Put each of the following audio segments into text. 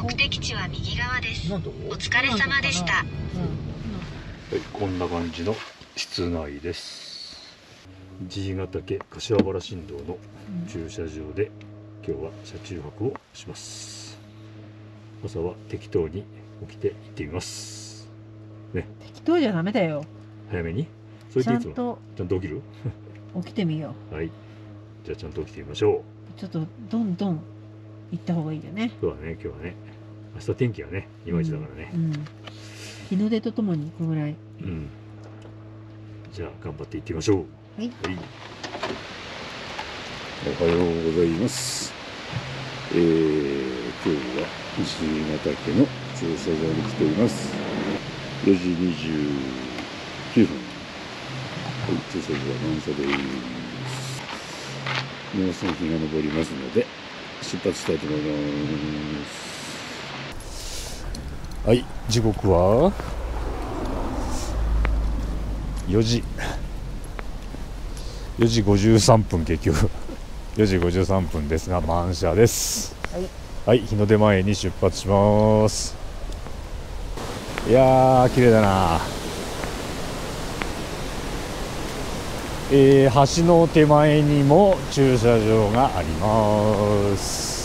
目的地は右側です。お疲れ様でした。はい、こんな感じの室内です。爺ヶ岳柏原新道の駐車場で今日は車中泊をします。朝は適当に起きて行ってみますね。 適当じゃダメだよ。 早めに。それでいつもちゃんと起きる？ 起きてみよう。はい。じゃあちゃんと起きてみましょう。ちょっとどんどん行った方がいいよね。 そうだね。今日はね。明日天気はね、いまいちだからね。 日の出とともにこのぐらい。 じゃあ頑張って行ってみましょう。 はい。 おはようございます。今日は爺ヶ岳の駐車場に来ています。4時29分。はい、駐車場は満車です。もうすぐ日が昇りますので出発したいと思います。はい、時刻は4時53分、結局4時53分ですが満車です。はい、日の出前に出発します。いやー綺麗だな。橋の手前にも駐車場があります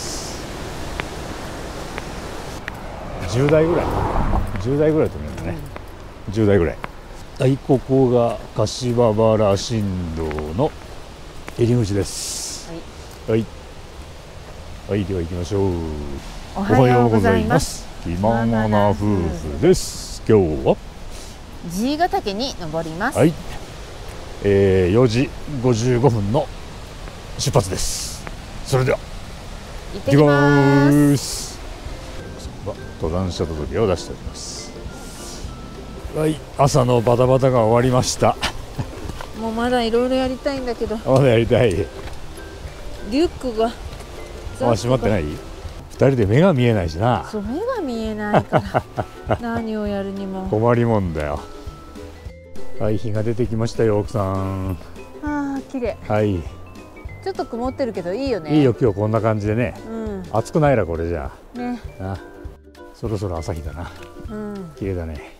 。10台ぐらいと思うんだね。10台ぐらい。はい、ここが柏原新道の入り口です。はい、では行きましょう。 おはようございます。 気ままな夫婦です。今日は爺ヶ岳に登ります。 はい、4時55分の出発です。それでは行ってきます。 登山者届を出しております。はい、朝のバタバタが終わりました。 もうまだいろいろやりたいんだけど。 まだやりたい。 リュックが閉まってない。2人で目が見えないしな。 そう、目が見えないから何をやるにも困りもんだよ。はい、日が出てきましたよ、奥さん。 ああ、綺麗。 はい。 ちょっと曇ってるけどいいよね。 いいよ、今日こんな感じでね。暑くないな、これじゃあ。 ね。 そろそろ朝日だな。綺麗だね。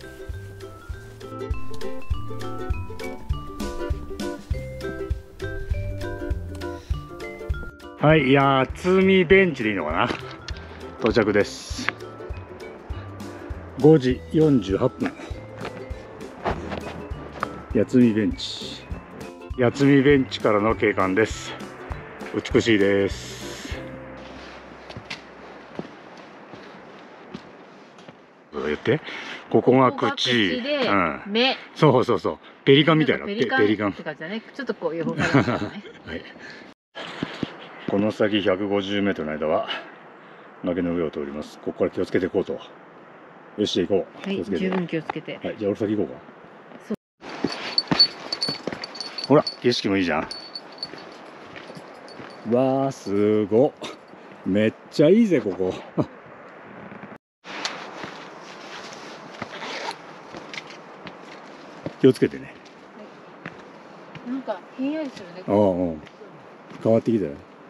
はい、八海ベンチでいいのかな。到着です。5時48分。八海ベンチ。八海ベンチからの景観です。美しいです。言って。ここが口で、目。 そうそうそう。ペリカンみたいな。ペリカン。 って感じだね。ちょっとこう横からね。 はい。この先150メートルの間は崖の上を通ります。ここから気をつけていこうと。よし、行こう。 はい、十分気をつけて。 はい、じゃあ俺先行こうか。ほら、景色もいいじゃん。わー、すごっ。めっちゃいいぜ、ここ。気をつけてね。 なんかひんやりするね。 変わってきたよ。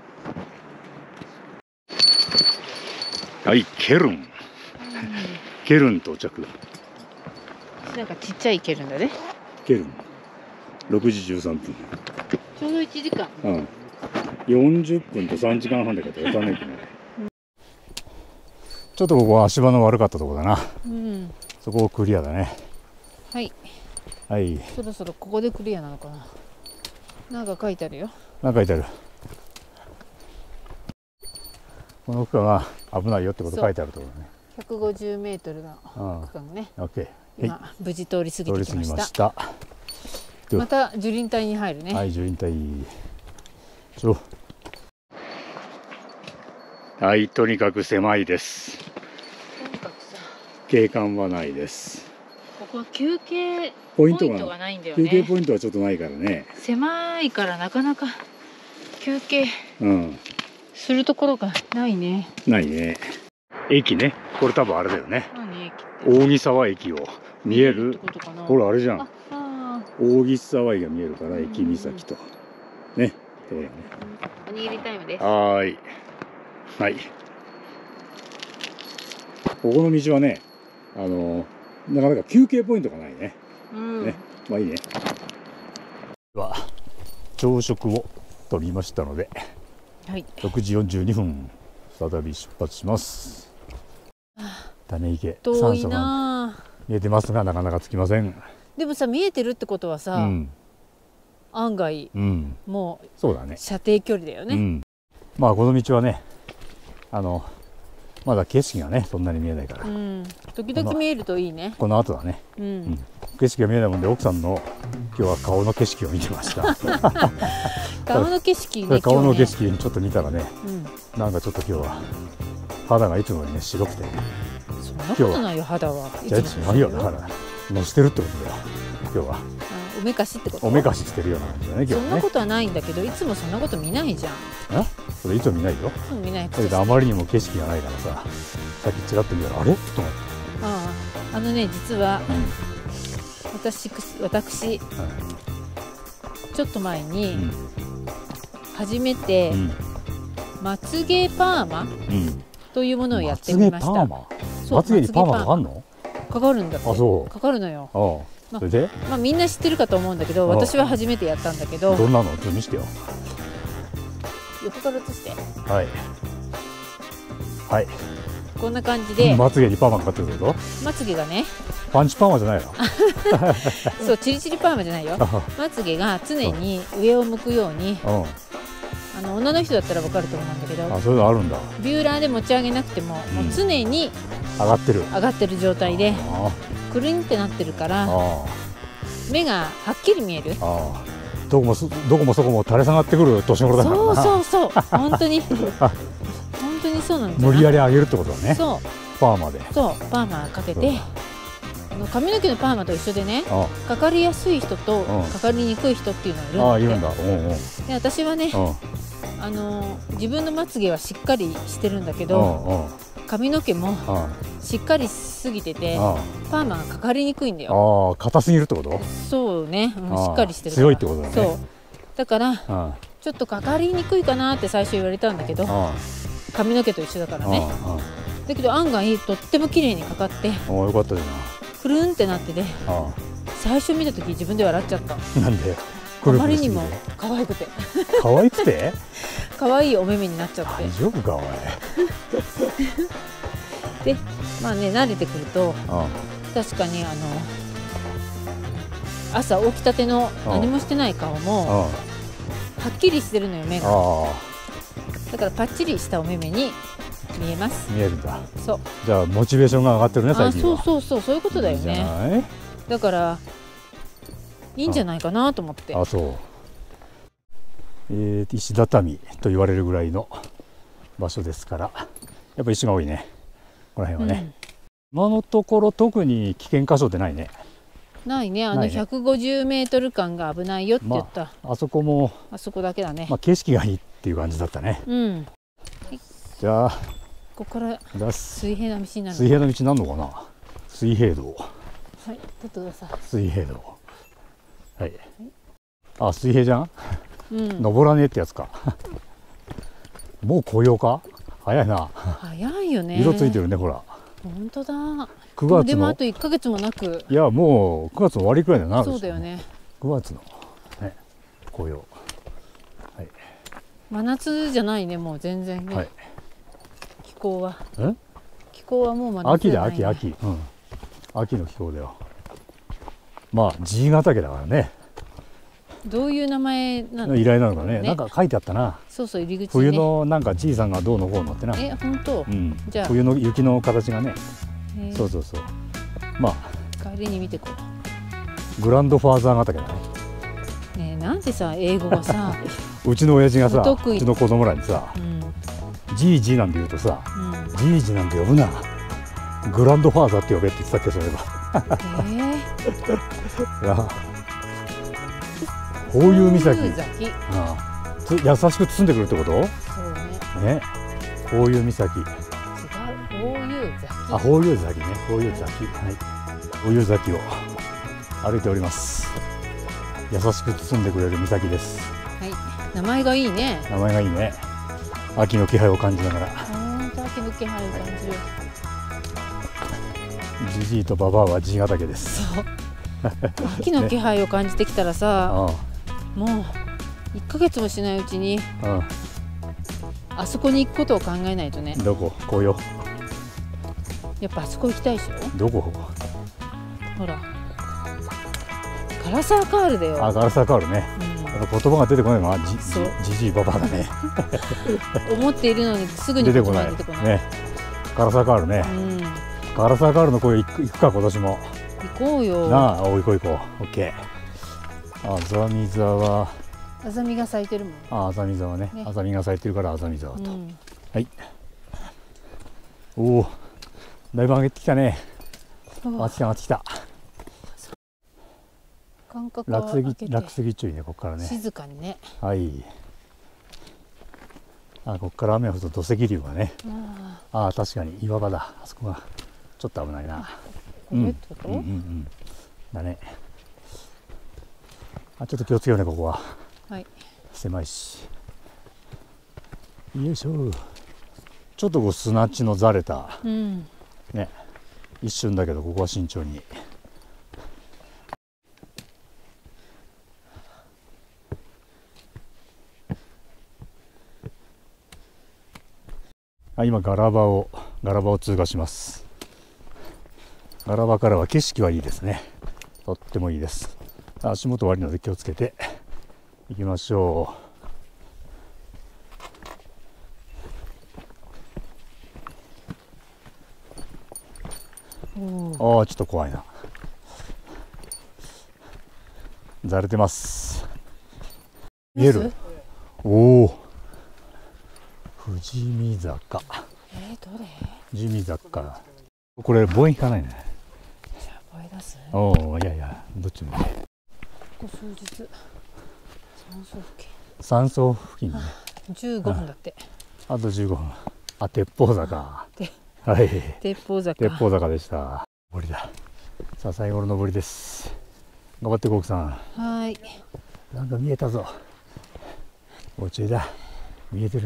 はい、ケルン。ケルン到着。 なんかちっちゃいケルンだね。 ケルン。6時13分。 ちょうど1時間。 40分と3時間半でかと分かんないけどね。ちょっとここは足場の悪かったところだな。そこをクリアだね。 はい。 はい。 そろそろここでクリアなのかな。なんか書いてあるよ。 なんか書いてある。この区間が危ないよってこと書いてあるところね。 150メートルの区間ね。今無事通り過ぎてきました。また樹林帯に入るね。 はい、樹林帯。はい、とにかく狭いです。 とにかくさ。 景観はないです。 ここは休憩ポイントがないんだよね。 休憩ポイントはちょっとないからね。 狭いからなかなか休憩するところがないね。 ないね。駅ね。これ多分あれだよね。大木沢駅を見える。ほらあれじゃん。大木沢駅が見えるから駅岬とね。 おにぎりタイムです。 はい。はい。 ここの道はね、なかなか休憩ポイントがないね。ね、まあいいね。では朝食を取りましたので、はい、6時42分再び出発します。種池遠いな。 見えてますがなかなか着きません。 でもさ、見えてるってことはさ、案外、もうそうだね、射程距離だよね。 まあこの道はね、まだ景色がねそんなに見えないから、 時々見えるといいね。 この後だね、景色が見えないもんで、奥さんの今日は顔の景色を見てました。 顔の景色ね、 顔の景色にちょっと見たらね、なんかちょっと今日は肌がいつもよりね白くて、 そんなことないよ、肌は。 じゃあ違うよ、だからのしてるってことだよ今日は。 おめかしってこと？ おめかししてるような感じだね今日はね。 そんなことはないんだけど、いつもそんなこと見ないじゃん。 それいつも見ないよ。 見ない。 だけどあまりにも景色がないからさ、さっきちらっと見たらあれと思って。 実は、私ちょっと前に初めてまつげパーマというものをやってみました。 まつげにパーマかかるの？ かかるんだって。 あ、そう。 かかるのよ。 それで？ まあみんな知ってるかと思うんだけど、私は初めてやったんだけど。 どんなの？ちょっと見せてよ。 横から映して。 はい。はい。 こんな感じで。 まつげにパーマかかってるってこと？ まつげがね。 パンチパーマじゃないの？ そう、チリチリパーマじゃないよ。まつげが常に上を向くように。女の人だったらわかると思うんだけど。 そういうのあるんだ。 ビューラーで持ち上げなくても、もう常に上がってる状態でくるんってなってるから、目がはっきり見える。 どこもそこも垂れ下がってくる年頃だからな。 そう本当に本当にそうなんですよ。 無理やり上げるってことだね。 そう、 パーマで。そう、 パーマかけて、髪の毛のパーマと一緒でね、かかりやすい人とかかりにくい人っていうのがいるんだって。で、私はね、自分のまつげはしっかりしてるんだけど、髪の毛もしっかりしすぎててパーマがかかりにくいんだよ。 硬すぎるってこと？ そうね、しっかりしてる。 強いってことだね。 そうだからちょっとかかりにくいかなって最初言われたんだけど、髪の毛と一緒だからね。だけど案外とっても綺麗にかかって、よかったじゃない。 くるんってなってて、最初見た時自分で笑っちゃった。 なんで？ あまりにも可愛くて。 可愛くて？ 可愛いお目目になっちゃって。 大丈夫かおい。 で、まあね、慣れてくると確かに朝起きたての何もしてない顔もはっきりしてるのよ、目が。だからパッチリしたお目目に見えます。 見えるんだ。 そう。 じゃあモチベーションが上がってるね、最近は。 そういうことだよね。だからいいんじゃないかなと思って。 そう。石畳と言われるぐらいの場所ですから、やっぱ石が多いね、この辺はね。今のところ特に危険箇所ってないね。 ないね。150メートル間が危ないよって言った。 あそこもあそこだけだね。 景色がいいっていう感じだったね。じゃあここから水平な道になる。 水平な道になるのかな。水平道。 はい、ちょっとください。水平道。はい。水平じゃん。登らねえってやつか。もう紅葉か。早いな。 早いよね。 色ついてるね、ほら。 本当だ。 9月の。 でもあと1ヶ月もなく。 いや、もう9月の終わりくらいだな。 そうだよね。 9月のね、紅葉。はい。 真夏じゃないね、もう全然ね。気候は。気候はもう真夏じゃないね。 秋。秋の気候だよ。まあ、爺ヶ岳だからね。 どういう名前なの？ 依頼なのかね。なんか書いてあったな。 そうそう、入り口。 冬のなんかじいさんがどうのこうのってな。 本当。 じゃあ冬の雪の形がね。そう。まあ帰りに見てこう。グランドファーザーヶ岳だね。 ねえ、なんでさ、英語がさ。 うちの親父がさ、うちの子供らにさ、じいじなんて言うとさ、じいじなんて呼ぶな。グランドファーザーって呼べって言ってたっけ、それは。こういう岬。優しく包んでくるってこと？そうね。こういう岬。違う、 こういう崎。こういう崎ね。こういう崎。はい。こういう崎を歩いております。優しく包んでくれる岬です。 はい。名前がいいね。 名前がいいね。秋の気配を感じながら。 本当、秋の気配を感じる。 じじいとばばあは爺ヶ岳です。 そう秋の気配を感じてきたらさ、もう1ヶ月もしないうちにあそこに行くことを考えないとね。 どこ？紅葉。 やっぱあそこ行きたいでしょ。 どこ？ ほらガラサーカールだよ。 あ、ガラサーカールね。言葉が出てこないのはじじいばばあだね。 思っているのにすぐに出てこないね。ガラサーカールね。ガラサーカールの声行くか、今年も。 行こうよ。 なあ、行こう。オッケー。あざみ沢。 あざみが咲いてるもん。 あざみ沢ね。あざみが咲いてるからあざみ沢と。はい。おお、だいぶ上げてきたね。上がってきた。 間隔を空けて落石注意ね、ここからね。 静かにね。 はい。ここから雨が降ると土石流がね。確かに岩場だ。あそこがちょっと危ないな。 これってこと？ だね。ちょっと気をつけようね、ここは。 はい。 狭いし。よいしょ。ちょっと砂地のざれた。ね。一瞬だけど、ここは慎重に。今ガラバを通過します。ガラバからは景色はいいですね。とってもいいです。足元悪いので気をつけて行きましょう。ちょっと怖いな。ざれてます。見える？おお。富士見坂。 どれ？ 富士見坂。これ望遠引かないね。 じゃあ望遠出す？ いやどっちもね。 ここ数日山荘付近ね。 15分だって。 あと15分。鉄砲坂。はい。 鉄砲坂でした。登りだ。さあ最後の登りです。頑張ってコウキさん。 はい。 なんか見えたぞ。もうちょいだ。見えてる。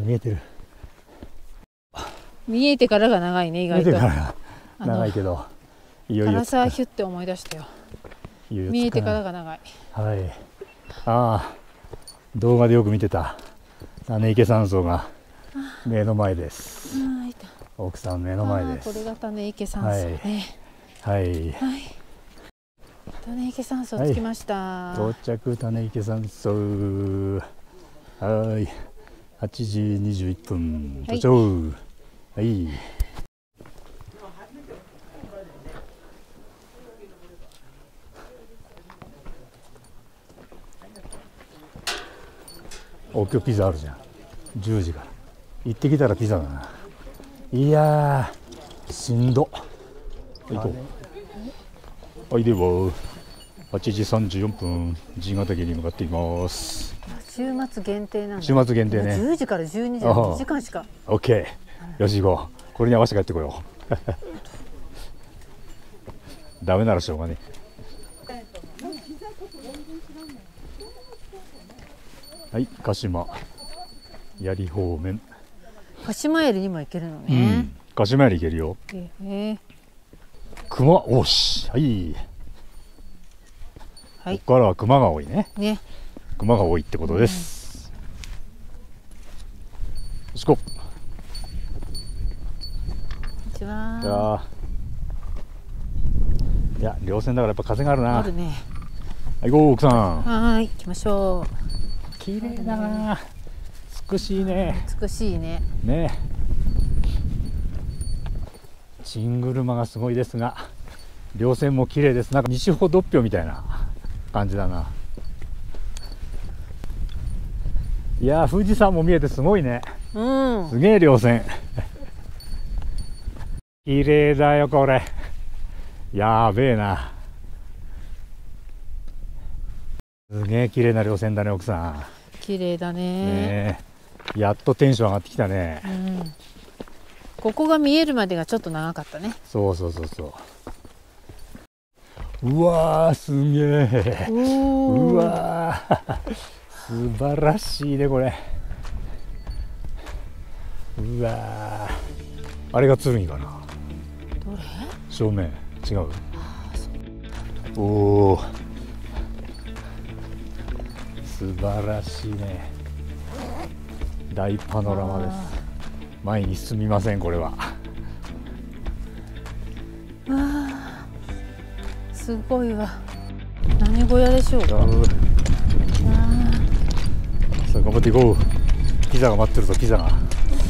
見えてからが長いね、意外と。 見えてからが長いけど、いよいよ。 ガラサーヒュって思い出したよ。見えてからが長い。 はい。動画でよく見てた種池山荘が目の前です。奥さん目の前です。 これが種池山荘ね。 はい。 種池山荘着きました。 到着種池山荘。8時21分到着。はい。今日ピザあるじゃん。10時から行ってきたらピザだな。いやーしんど。行こう。はいでは8時34分爺ヶ岳に向かっています。 週末限定なんだ。 週末限定ね。 10時から12時の2時間しか。 オッケー。よし行こう。これに合わせて帰ってこよう。ダメならしょうがね。はい、鹿島槍方面。 鹿島槍にも行けるのね。 鹿島槍行けるよ。熊、おし、はい。ここからは熊が多いね。熊が多いってことです。よしこ。 こんにちは。 いや、稜線だからやっぱ風があるな。 あるね。 はい、ゴー奥さん。 はい、行きましょう。 綺麗だな。美しいね。 美しいね。 ね。チングルマがすごいですが、稜線も綺麗です。なんか西穂独標みたいな感じだな。いやー、富士山も見えてすごいね。すげえ稜線。綺麗だよこれ。やべえな。すげえ綺麗な稜線だね奥さん。 綺麗だね。 やっとテンション上がってきたね。 ここが見えるまでがちょっと長かったね。 そう。うわーすげえ。うわー素晴らしいねこれ。うわーあれが剣かな。 どれ？ 正面。 違う。おお、素晴らしいね。大パノラマです。前に進みません、これは。 わあ、すごいわ。何小屋でしょうか。 さあ頑張っていこう。ピザが待ってるぞ、ピザが。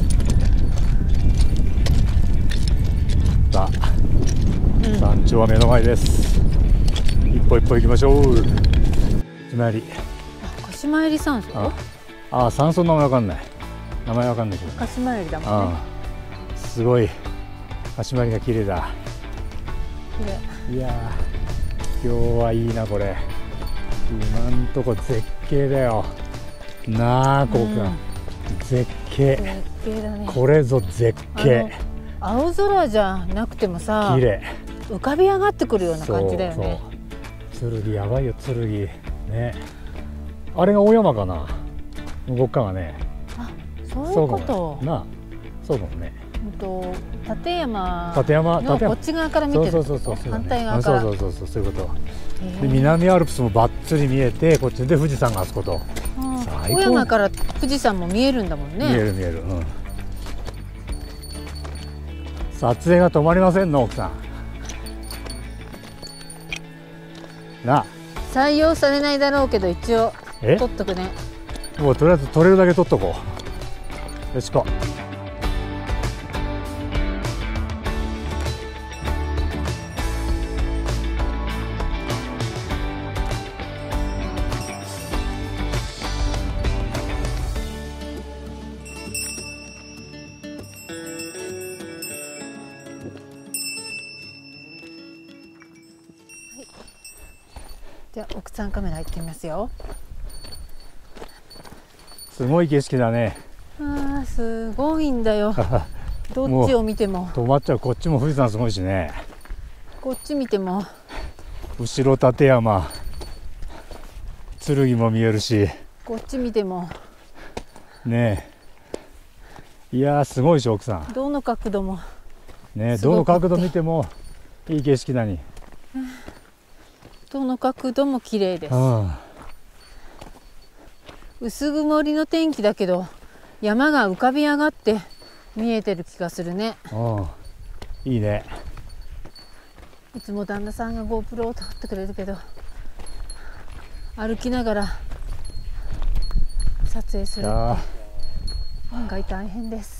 さあ、山頂は目の前です。一歩一歩行きましょう。腰回り。 腰回り山荘。 ああ、山荘の名前わかんない。名前わかんないけど。 腰回りだもんね。 すごい。腰回りが綺麗だ。綺麗。いやー、今日はいいな、これ。今んとこ絶景だよ。なあ、ここか。絶景。 絶景だね。 これぞ絶景。 青空じゃなくてもさ、 綺麗。 浮かび上がってくるような感じだよね。 そう。剣やばいよ、剣。ね。あれが大山かな。動っかがね。 あ、そういうこと。 なあ、そうかもね。 立山のこっち側から見てる。反対側から。 そういうこと。で、南アルプスもばっつり見えて、こっちで富士山があそこと。 小山から富士山も見えるんだもんね。 見える。撮影が止まりませんの、奥さん。なあ。 採用されないだろうけど、一応撮っとくね。 もうとりあえず撮れるだけ撮っとこう。よしこ。 じゃあ奥さんカメラ行ってみますよ。 すごい景色だね。 ああ、すごいんだよ。どっちを見ても止まっちゃう。こっちも富士山すごいしね。 こっち見ても後ろ立山、剣も見えるし、 こっち見てもねえ。いやー、すごいでしょ、奥さん。 どの角度もね、どの角度見てもいい景色だに。 どの角度も綺麗です。薄曇りの天気だけど山が浮かび上がって見えてる気がするね。 いいね。 いつも旦那さんが GoPro を撮ってくれるけど、歩きながら撮影するって案外大変です。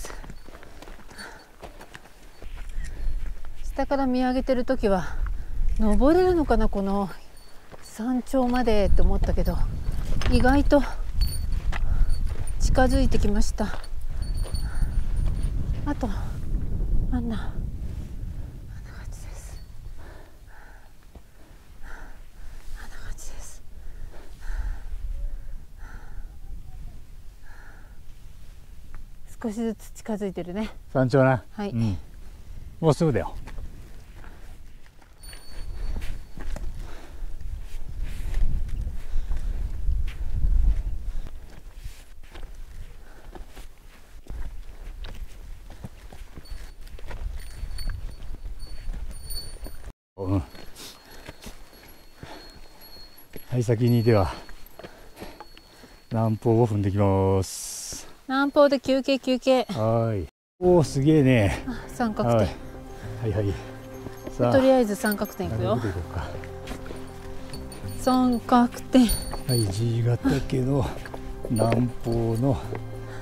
下から見上げてる時は登れるのかな、この山頂までって思ったけど、意外と近づいてきました。あとあんな感じです。あんな感じです。少しずつ近づいてるね。 山頂な。 はい、 もうすぐだよ。はい、先にでは南方を踏んできます。 南方で休憩。 はい。おお、すげえね。 三角点。 はい。 さあ、とりあえず三角点いくよ。三角点。 はい、G 型けど南方の、はい、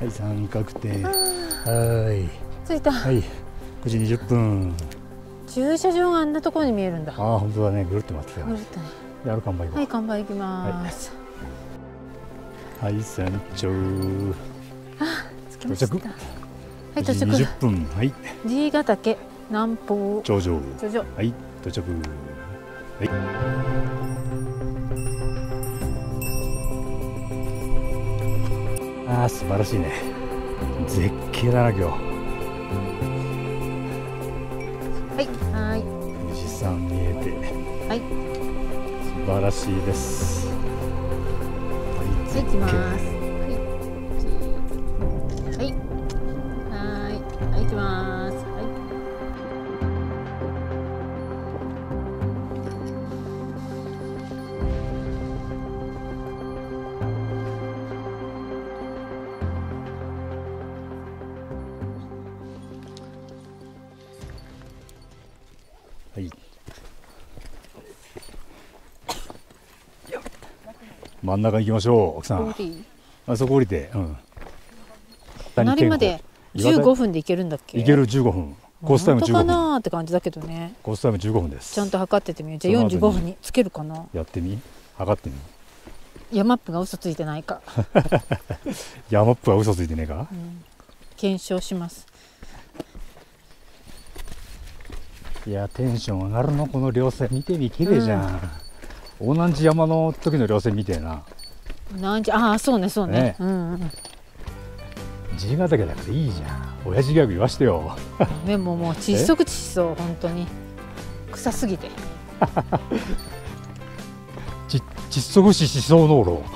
三角点。はい。 着いた。 はい。9時20分。 駐車場があんなところに見えるんだ。 ああ、本当だね。ぐるっと回ってたよ。 ぐるっとね。 やる看板行こう。 はい、看板行きます。 はい、山頂。 着きました。はい、到着。 20分。はい。 G ヶ岳南方頂上。はい、到着。はい。ああ、素晴らしいね。絶景だな、今日。 はい。 富士山見えて。 はい。 素晴らしいです。 はい、行きます。はい。はい、行きます。はい。 はい。真ん中行きましょう、奥さん。あそこ降りて、うん。 隣まで15分で行けるんだっけ？ 行ける15分。コースタイム15分。 本当かなーって感じだけどね。 コースタイム15分です。 ちゃんと測っててみよう。じゃあ45分につけるかな。 やってみ。測ってみ。 ヤマップが嘘ついてないか。 ヤマップは嘘ついてねえか。 検証します。 いや、テンション上がるの、この稜線見てみ、綺麗じゃん。同じ山の時の稜線みてえな。 ああ、そうね、そうね。 爺ヶ岳だからいいじゃん。親父ギャグ言わしてよ。 でももう窒息窒素、本当に臭すぎて。 窒息死しそう濃炉。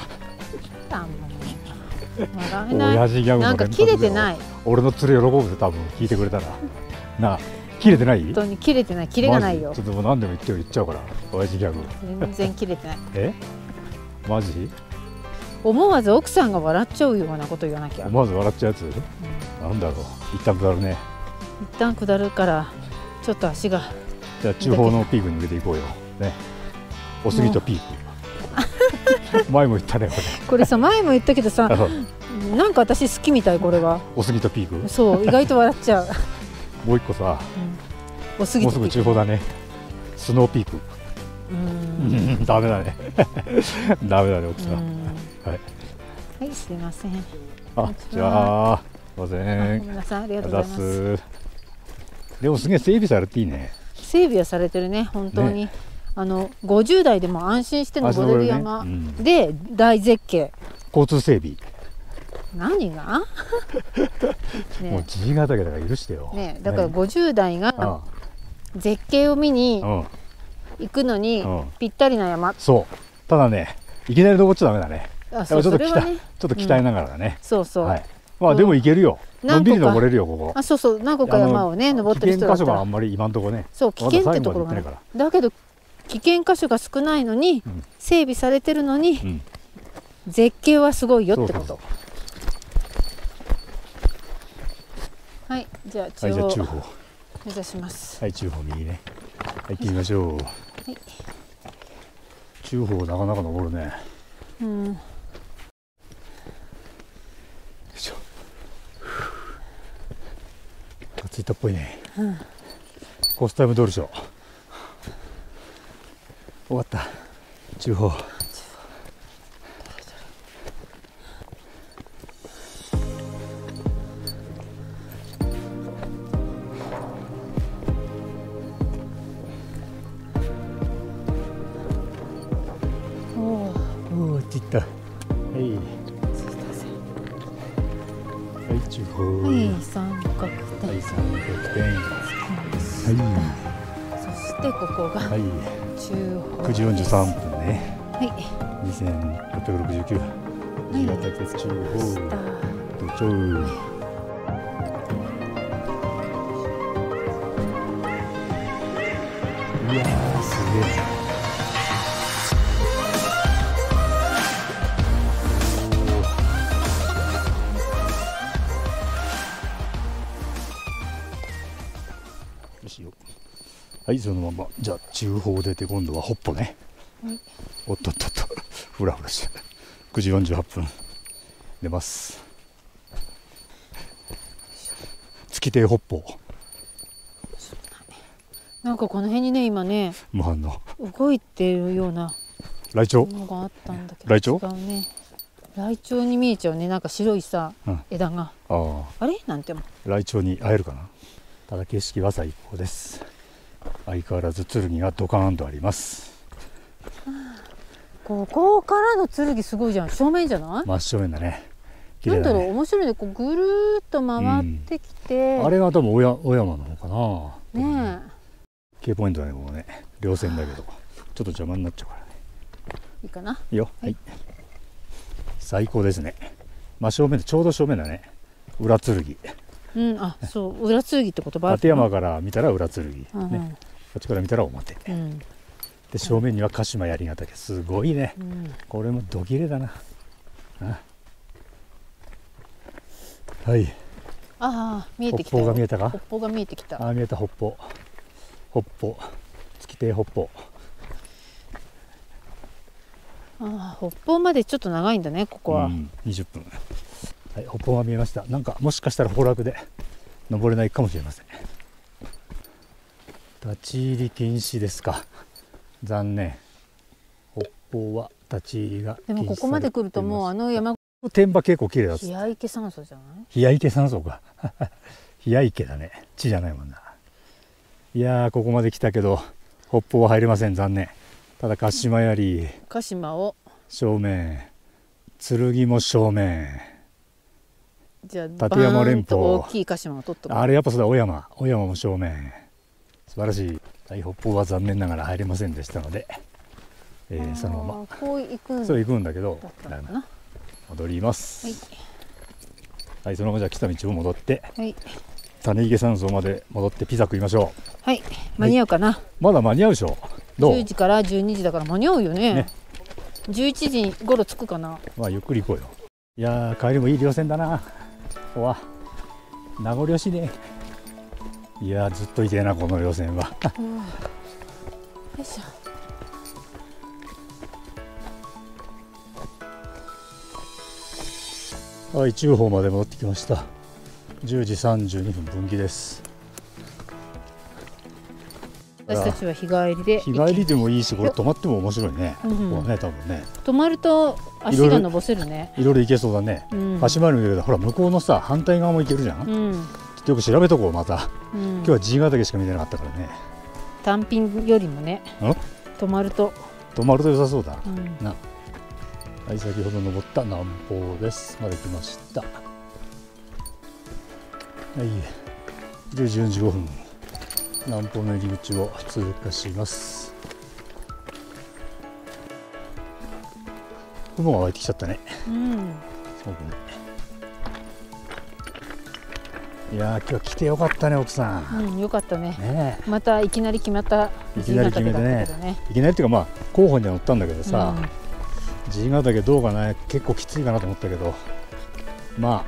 親父ギャグなんか切れてない。 俺の連れ喜ぶで、多分聞いてくれたら。なあ、切れてない？ 本当に切れてない、切れがないよ。 ちょっと何でも言っちゃうから、親父ギャグ。 全然切れてない。 マジ？ 思わず奥さんが笑っちゃうようなこと言わなきゃ。 思わず笑っちゃうやつ？なんだろう。一旦下るね。 一旦下るからちょっと足が。 じゃあ中方のピークに向けていこうよ。ね。お杉とピーク。前も言ったね、 これさ、前も言ったけどさ、なんか私好きみたい、これが。 お杉とピーク？ そう、意外と笑っちゃう。 もう一個さ、 お杉とピーク。 もうすぐ中方だね。スノーピーク。ダメだね。ダメだね、奥さん。はい。 はい、すいません。 じゃあ、すいません。 ごめんなさい、ありがとうございます。 でもすげえ整備されていいね。 整備はされてるね、本当に。50代でも安心して登れる山で大絶景。 交通整備。 何が？ もう爺ヶ岳だから許してよ。 ね、だから50代が絶景を見に行くのにぴったりな山。 そう。ただね、いきなり登っちゃダメだね。ちょっと鍛えながらだね。 そうそう。 まあでも行けるよ。のんびり登れるよ、ここ。 そうそう、何個か山をね登ってる人だったら。 危険箇所があんまり今のところね。 そう、危険ってところがね。だけど危険箇所が少ないのに、整備されてるのに、絶景はすごいよってこと。はい、じゃあ中方目指します。 はい、中方右ね。行ってみましょう。中方なかなか登るね。着いたっぽいね。コースタイムどうでしょう。終わった。中方。おお、っていった。はい。はい、中方。 はい、三角点。 はい、三角点。はい。 そしてここが。はい。 9時43分ね。 はい。 2669。新潟県中方。どちょう。いやー、すげえ。よしよ。はい、そのまま。じゃあ中方出て今度はほっぽね。おっとっとっと、ふらふらして。9時48分出ます。月亭ほっぽ。 なんかこの辺にね、今ね、動いてるようなライチョウのがあったんだけど、 ライチョウ？ 違うね。ライチョウに見えちゃうね、なんか白いさ、枝が。あれなんても。 ライチョウに会えるかな。ただ景色は最高です。相変わらず剣がドカーンとあります。 ここからの剣すごいじゃん。正面じゃない？ 真正面だね。 なんだろう、面白いね。こうぐるーっと回ってきて、 あれが多分小山なのかな。 ねえ。 K ポイントだね、ここね。稜線だけど、ちょっと邪魔になっちゃうからね。 いいかな。 いいよ。はい。最高ですね。真正面でちょうど正面だね。裏剣。 あ、そう、裏剣って言葉。 立山から見たら裏剣。ね。こっちから見たら表。で正面には鹿島槍ヶ岳。すごいね。これもど切れだな。はい。 見えてきた。 北方が見えたか？ 北方が見えてきた。 見えた、北方。北方。 月亭北方。 ああ、北方までちょっと長いんだね、ここは。 20分。はい、北方が見えました。なんかもしかしたら崩落で登れないかもしれません。立ち入り禁止ですか。残念。北方は立ち入りが禁止されています。 でもここまで来るともうあの山天場結構綺麗だっつ。 冷や池山荘じゃない？ 冷や池山荘か。冷や池だね。地じゃないもんな。いやー、ここまで来たけど北方は入れません。残念。ただ鹿島槍、 鹿島を正面、剣も正面。 じゃあ立山連峰、 大きい鹿島を取っとく。 あれやっぱそうだ、小山も正面。素晴らしい。大北方は残念ながら入れませんでしたので、そのままこう行くんだ。 そう行くんだけどだったのかな。 戻ります。 はい、 はい、そのままじゃあ来た道を戻って、 はい、 種池山荘まで戻ってピザ食いましょう。 はい、間に合うかな。 はい、まだ間に合うでしょ。どう ？10時から12時だから間に合うよね。11時頃着くかな。 まあゆっくり行こうよ。いやー、帰りもいい稜線だな。うわ、名残惜しいね。いやー、ずっといてえなこの稜線は。よいしょ。はい、中方まで戻ってきました。10時32分分岐です。 私たちは日帰りで。 日帰りでもいいし、これ泊まっても面白いね。ここはね、多分ね。 泊まると足が伸ばせるね。 いろいろ行けそうだね。橋回り見るけど、ほら向こうのさ反対側も行けるじゃん。よく調べとこうまた。今日は爺ヶ岳しか見てなかったからね。 単品よりもね。泊まると良さそうだな。はい、先ほど登った南方ですまで来ました。はい、10時45分南方の入り口を通過します。雲が湧いてきちゃったね。そうね。いやー、今日は来てよかったね、奥さん。 よかったね。またいきなり決まった。 いきなり決めてね。いきなりっていうか、まあ候補には乗ったんだけどさ、爺ヶ岳どうかな、結構きついかなと思ったけど、ま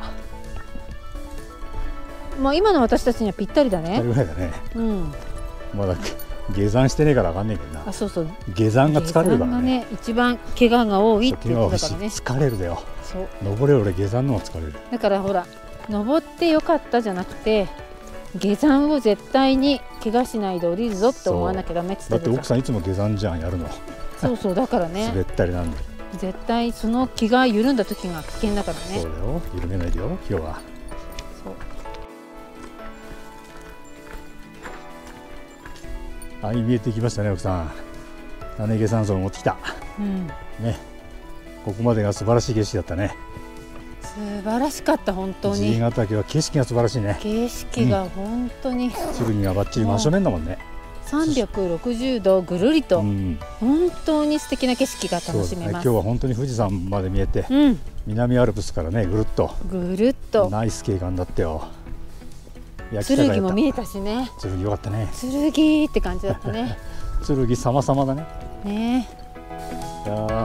あ今の私たちにはぴったりだね。 ぴったりぐらいだね。まだ下山してねえからわかんねえけどな。 あ、そうそう。 下山が疲れるからね。 一番怪我が多いって言ってたからね。 疲れるだよ。 そう。 登れ俺下山の方が疲れる。 だからほら、登ってよかったじゃなくて、下山を絶対に怪我しないで降りるぞって思わなきゃダメって言ってた。 だって奥さんいつも下山じゃんやるの。 そうそう、だからね。 滑ったりなんだよ。 絶対その気が緩んだ時が危険だからね。 そうだよ、緩めないでよ今日は。そう。はい、見えてきましたね奥さん。種池山荘を持ってきた。ね、ここまでが素晴らしい景色だったね。 素晴らしかった本当に。 爺ヶ岳は景色が素晴らしいね。 景色が本当に。 剣がバッチリ真正面だもんね。 360度ぐるりと、本当に素敵な景色が楽しめます。 今日は本当に富士山まで見えて、南アルプスからねぐるっとナイス景観だったよ。 剣も見えたしね。 剣よかったね。 剣って感じだったね。 剣様々だね。 ね。 いやはい、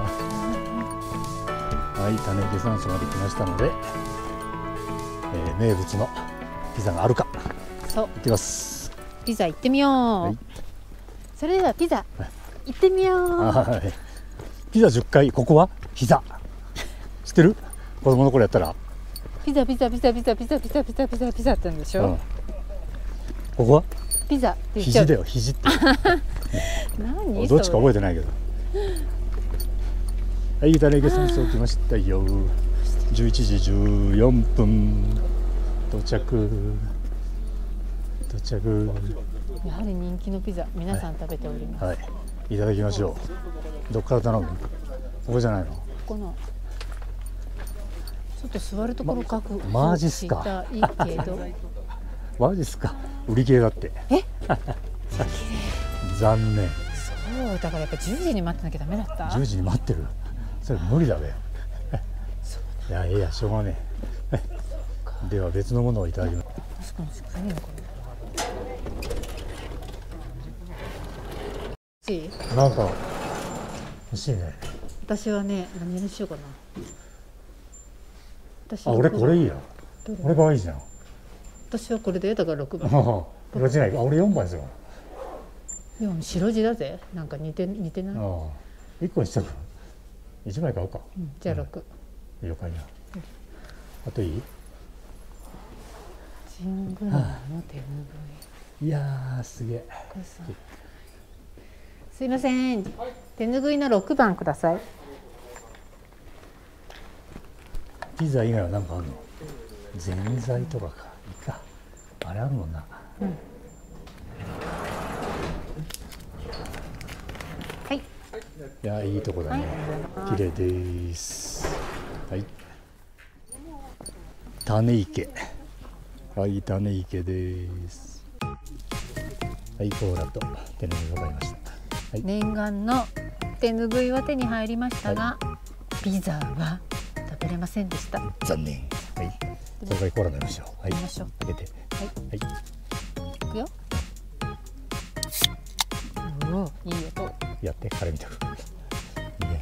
種池山荘まで来ましたので、名物のピザがあるか。 そう。 行ってきます。 ピザ行ってみよう。それではピザ行ってみよう。 ピザ10回、ここは膝。知ってる？子供の頃やったら。 ピザって言うんでしょ。 ここは？ ピザって言っちゃう。 肘だよ、肘って。 何？ どっちか覚えてないけど。はい、種池山荘来ましたよ。11時14分到着。 やはり人気のピザ、皆さん食べております。 はい、いただきましょう。どっから頼む？ここじゃないの？ここのちょっと座るところ確保マジっすか。 いいけど。 マジっすか。売り切れだって。残念。 そうだからやっぱ10時に待ってなきゃダメだった。 10時に待ってる。それ無理だべ。いやいやしょうがねえ。では別のものをいただきます。なんか欲しいね。 私はね、何にしようかな。 あ、俺これいいや。これがいいじゃん。 私はこれでだから6番。 間違いない。俺4番ですよ。 でも白地だぜ。なんか似てない。 1個にしたく1枚買おうか。 じゃあ6。 了解や。あといい？ ジングラの手拭い。いやーすげえ。 すいません。手拭いの6番ください。 ピザ以外は何かあるの？ぜんざいとかか。いいか。あれあるもんな。 はい。 いやいいとこだね。綺麗です。はい。種池。はい、種池です。はい、コーラと手拭いが買いました。はい、 念願の手拭いは手に入りましたが、ピザは食べれませんでした。 残念。はい。それからコーラ飲みましょう。はい。 飲みましょう。 開けて。 はい。 はい。 いくよ。おお、いい音。 やってから見てくる。いいね。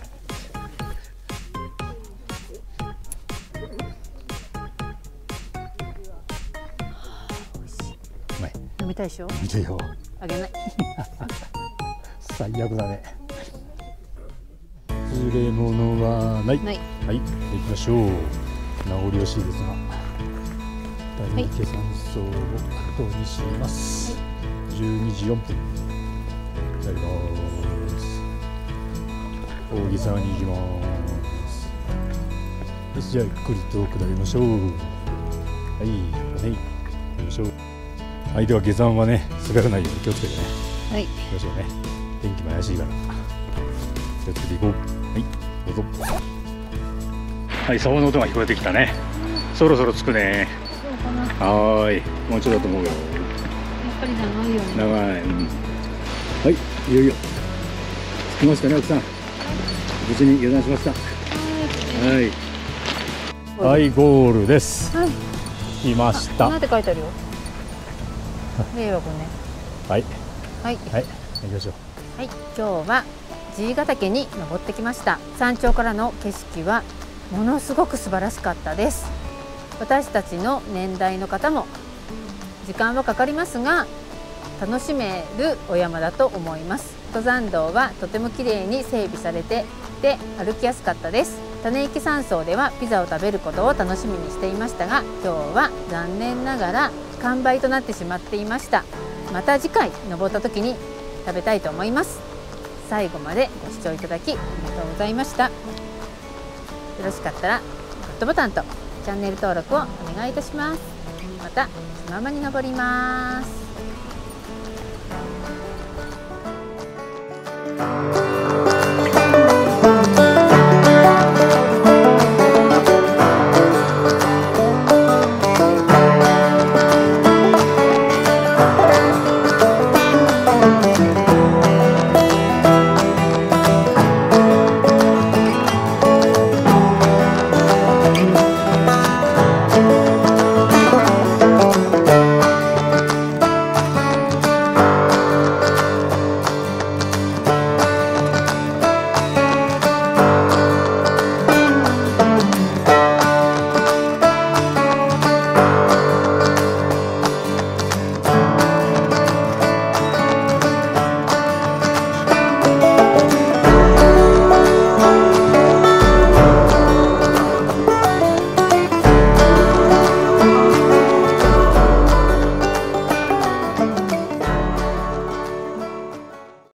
うまい。 飲みたいでしょ。 見てよ。 あげない。 最悪だね。忘れ物はない。 ない。 はい、行きましょう。名残惜しいですが、谷池山荘を後にします。はい、12時4分。やります。扇沢に行きます。よし、じゃあゆっくりと下りましょう。はい、はい、行きましょう。はい、では下山はね、滑らないように気をつけてね。 はい。 行きましょうね。天気も怪しいから。気をつけていこう。はい、どうぞ。はい、竿の音が聞こえてきたね。そろそろ着くね。 そうかな。 はい、もうちょっとだと思うよ。 やっぱり長いよね。 長い。はい、いよいよ。着きましたね、奥さん。無事に下山しました。はい。はい、ゴールです。 はい。 来ました。 なんて書いてあるよ。令和5年。 はい。 はい。 はい、行きましょう。 はい、今日は爺ヶ岳に登ってきました。山頂からの景色はものすごく素晴らしかったです。私たちの年代の方も時間はかかりますが楽しめるお山だと思います。登山道はとても綺麗に整備されていて歩きやすかったです。種池山荘ではピザを食べることを楽しみにしていましたが、今日は残念ながら完売となってしまっていました。また次回登った時に食べたいと思います。最後までご視聴いただきありがとうございました。よろしかったらグッドボタンとチャンネル登録をお願いいたします。また気ままに登ります。